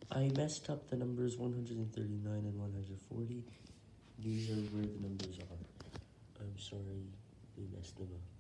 I messed up the numbers 139 and 140. These are where the numbers are. I'm sorry we messed them up.